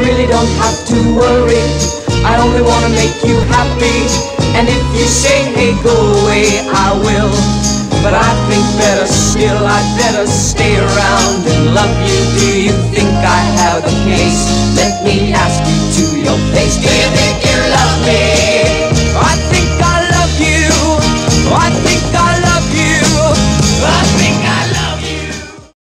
really don't have to worry. I only wanna make you happy. And if you say, hey, go away, I will. But I think better still, I'd better stay around and love